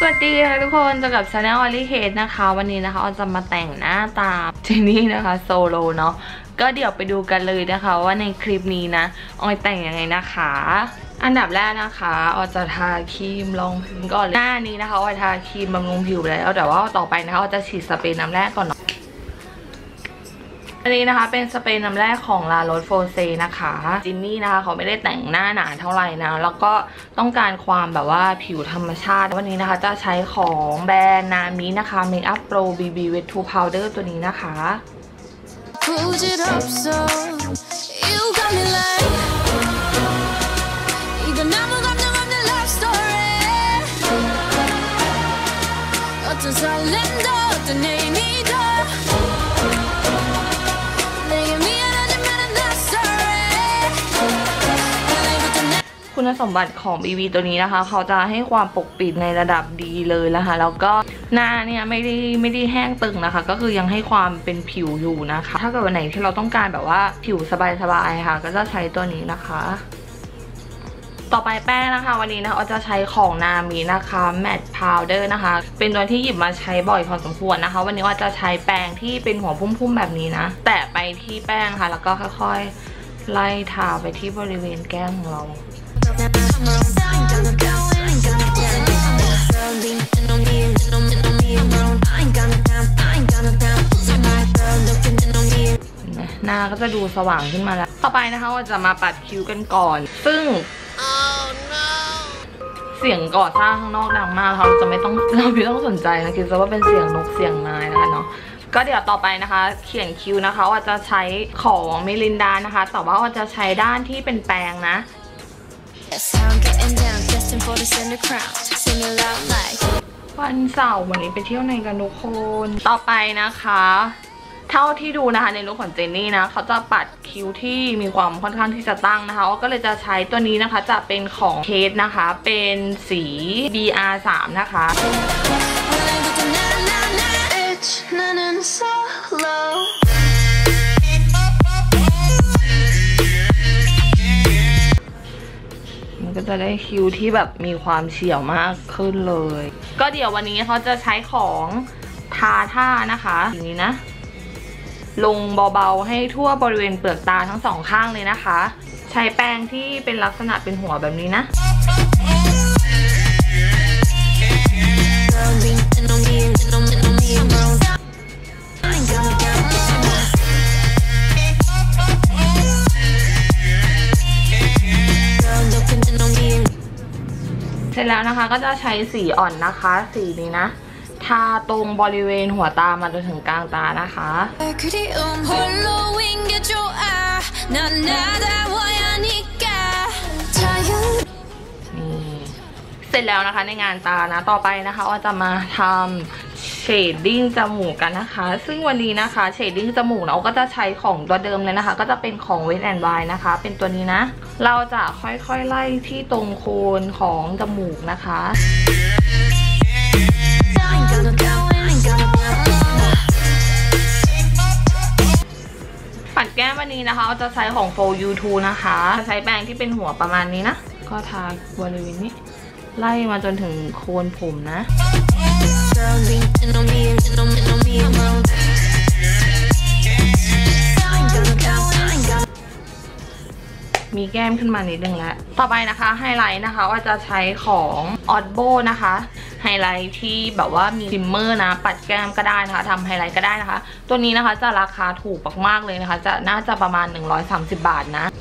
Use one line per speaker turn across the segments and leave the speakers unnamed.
สวัสดีค่ะทุกคนเจอกับ Channel ออลลี่เคทนะคะวันนี้นะคะออนจะมาแต่งหน้าตาเจนนี่นะคะโซโลเนาะก็เดี๋ยวไปดูกันเลยนะคะว่าในคลิปนี้นะออยแต่งยังไงนะคะอันดับแรกนะคะออยจะทาครีมรองพื้นก่อนเลยหน้านี้นะคะออยทาครีมบำรุงผิวแล้วแต่ว่าต่อไปนะคะออยจะฉีดสเปรย์น้ำแรกก่อนเนาะอันนี้นะคะเป็นสเปรย์น้ำแรกของลาโรสโฟเซนะคะจินนี่นะคะเขาไม่ได้แต่งหน้าหนาเท่าไหร่นะแล้วก็ต้องการความแบบว่าผิวธรรมชาติวันนี้นะคะจะใช้ของแบรนด์นามินะคะ Makeup Pro BB Wet 2 Powder ตัวนี้นะคะคุณสมบัติของ BB ตัวนี้นะคะเขาจะให้ความปกปิดในระดับดีเลยนะคะแล้วก็หน้าเนี่ยไม่ได้แห้งตึงนะคะก็คือยังให้ความเป็นผิวอยู่นะคะถ้าเกิดวันไหนที่เราต้องการแบบว่าผิวสบายๆค่ะก็จะใช้ตัวนี้นะคะต่อไปแป้งนะคะวันนี้นะคะเราจะใช้ของนามินะคะแมตต์พาวเดอร์นะคะเป็นตัวที่หยิบมาใช้บ่อยพอสมควรนะคะวันนี้ว่าจะใช้แป้งที่เป็นหัวพุ่มๆแบบนี้นะแตะไปที่แป้งค่ะแล้วก็ค่อยๆไล่ทาไปที่บริเวณแก้มของเราหน้าก็จะดูสว่างขึ้นมาแล้วต่อไปนะคะเราจะมาปัดคิ้วกันก่อนซึ่งเสียงก่อสร้างข้างนอกดังมากเราไม่ต้องสนใจนะคิดซะว่าเป็นเสียงนกเสียงไม้นะคะเนาะก็เดี๋ยวต่อไปนะคะเขียนคิ้วนะคะว่าจะใช้ของมิลินดานะคะแต่ว่าจะใช้ด้านที่เป็นแปรงนะวันเสาร์วันนี้ไปเที่ยวไหนกันทุกคนต่อไปนะคะเท่าที่ดูนะคะในลุคของเจนนี่นะเขาจะปัดคิ้วที่มีความค่อนข้างที่จะตั้งนะคะก็เลยจะใช้ตัวนี้นะคะจะเป็นของเคทนะคะเป็นสี BR3 นะคะมันก็จะได้คิ้วที่แบบมีความเฉียวมากขึ้นเลยก็เดี๋ยววันนี้เขาจะใช้ของทาท่านะคะอย่างนี้นะลงเบาๆให้ทั่วบริเวณเปลือกตาทั้งสองข้างเลยนะคะใช้แป้งที่เป็นลักษณะเป็นหัวแบบนี้นะเสร็จแล้วนะคะก็จะใช้สีอ่อนนะคะสีนี้นะทาตรงบริเวณหัวตามาจนถึงกลางตานะคะเสร็จแล้วนะคะในงานตานะต่อไปนะคะว่าจะมาทำเชดดิ้งจมูกกันนะคะซึ่งวันนี้นะคะเชดดิ้งจมูกเราก็จะใช้ของตัวเดิมเลยนะคะก็จะเป็นของ Wet n Wild นะคะเป็นตัวนี้นะเราจะค่อยๆไล่ที่ตรงโคนของจมูกนะคะปัดแก้มวันนี้นะคะเราจะใช้ของ For You 2 นะคะใช้แปรงที่เป็นหัวประมาณนี้นะก็ทาบริเวณนี้ไล่มาจนถึงโคนผมนะมีแก้มขึ้นมานิดนึงแล้วต่อไปนะคะไฮไลท์นะคะว่าจะใช้ของ Odbo นะคะไฮไลท์ที่แบบว่ามีซิมเมอร์นะปัดแก้มก็ได้นะคะทำไฮไลท์ก็ได้นะคะตัวนี้นะคะจะราคาถูกมากๆเลยนะคะจะน่าจะประมาณ130 บาทนะ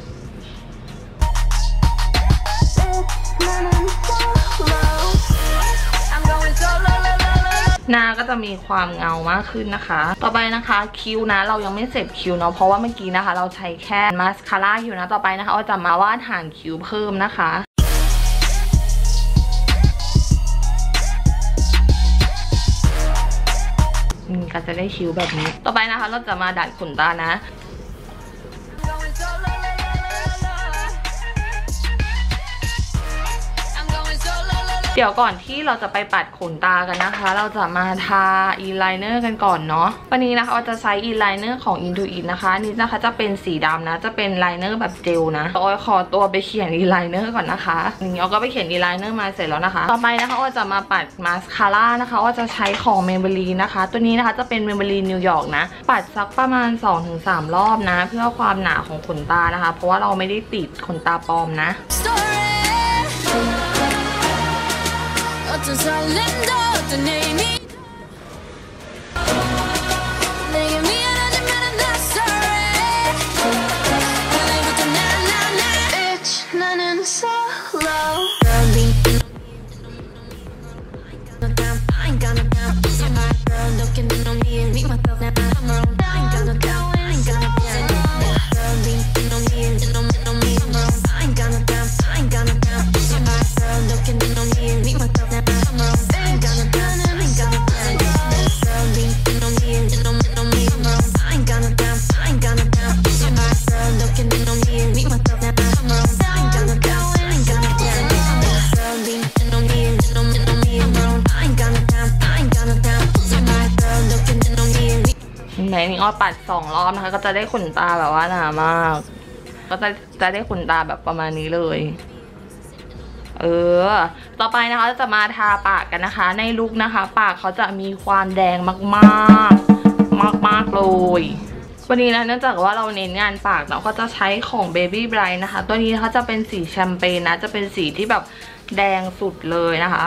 หน้าก็จะมีความเงามากขึ้นนะคะต่อไปนะคะคิ้วนะเรายังไม่เสร็จคิ้วเนาะเพราะว่าเมื่อกี้นะคะเราใช้แค่มาสคาร่าอยู่นะต่อไปนะคะเราจะมาวาดหางคิ้วเพิ่มนะคะก็จะได้คิ้วแบบนี้ต่อไปนะคะเราจะมาดัดขนตานะเดี๋ยวก่อนที่เราจะไปปัดขนตากันนะคะเราจะมาทาอีไลเนอร์กันก่อนเนาะวันนี้นะคะเราจะใช้อีไลเนอร์ของ Intuit นะคะนี่นะคะจะเป็นสีดำนะจะเป็นไลเนอร์แบบเจลนะออยขอตัวไปเขียนอีไลเนอร์ก่อนนะคะนี่ออยก็ไปเขียนอีไลเนอร์มาเสร็จแล้วนะคะต่อไปนะคะออยจะมาปัดมาสคาร่านะคะออยจะใช้ของ Maybelline นะคะตัวนี้นะคะจะเป็น Maybelline New York นะปัดสักประมาณ 2-3 รอบนะเพื่อความหนาของขนตานะคะเพราะว่าเราไม่ได้ติดขนตาปลอมนะไหนนี่อ้อปัด2 รอบนะคะก็จะได้ขนตาแบบว่าหนามากก็จะได้ขนตาแบบประมาณนี้เลยต่อไปนะคะจะมาทาปากกันนะคะในลุคนะคะปากเขาจะมีความแดงมากๆเลยวันนี้นะเนื่องจากว่าเราเน้นงานปากเนาะก็จะใช้ของ Baby Bright นะคะตัวนี้นะคะจะเป็นสีแชมเปญนะจะเป็นสีที่แบบแดงสุดเลยนะคะ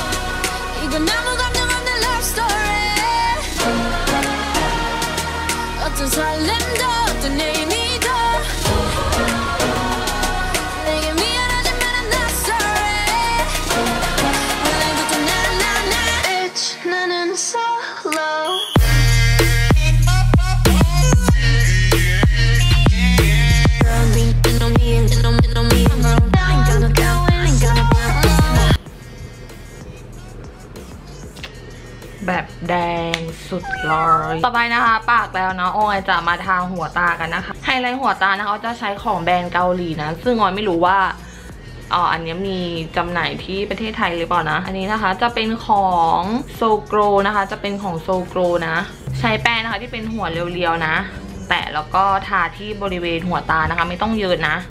แบบแดงสุดเลยต่อไปนะคะปากแล้วเนาะออยจะมาทาหัวตากันนะคะไฮไลท์หัวตานะคะจะใช้ของแบรนด์เกาหลีนะซึ่งออยไม่รู้ว่าอันนี้มีจำหน่ายที่ประเทศไทยหรือเปล่านะอันนี้นะคะจะเป็นของโซโกรนะคะจะเป็นของโซโกรนะใช้แป้งนะคะที่เป็นหัวเรียวๆนะแตะแล้วก็ทาที่บริเวณหัวตานะคะไม่ต้องเยอะนะ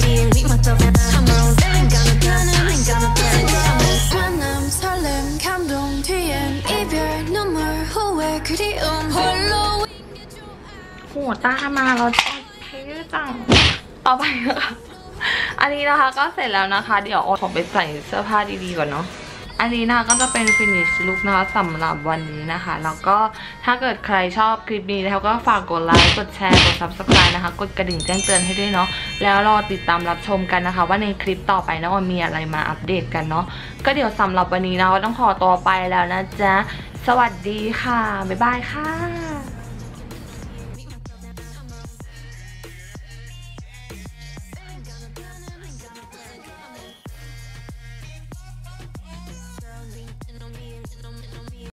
หัวตามาเราชอบเท่จังต่อไปนะคะอันนี้นะคะก็เสร็จแล้วนะคะเดี๋ยวออยขอไปใส่เสื้อผ้าดีๆก่อนเนาะอันนี้นะคะก็จะเป็น finish look นะคะสำหรับวันนี้นะคะแล้วก็ถ้าเกิดใครชอบคลิปนี้แล้วก็ฝากกดไลค์กดแชร์กด subscribe นะคะกดกระดิ่งแจ้งเตือนให้ด้วยเนาะแล้วรอติดตามรับชมกันนะคะว่าในคลิปต่อไปนะออยมีอะไรมาอัปเดตกันเนาะก็เดี๋ยวสำหรับวันนี้นะต้องขอตัวไปแล้วนะจ๊ะสวัสดีค่ะบ๊ายบายค่ะ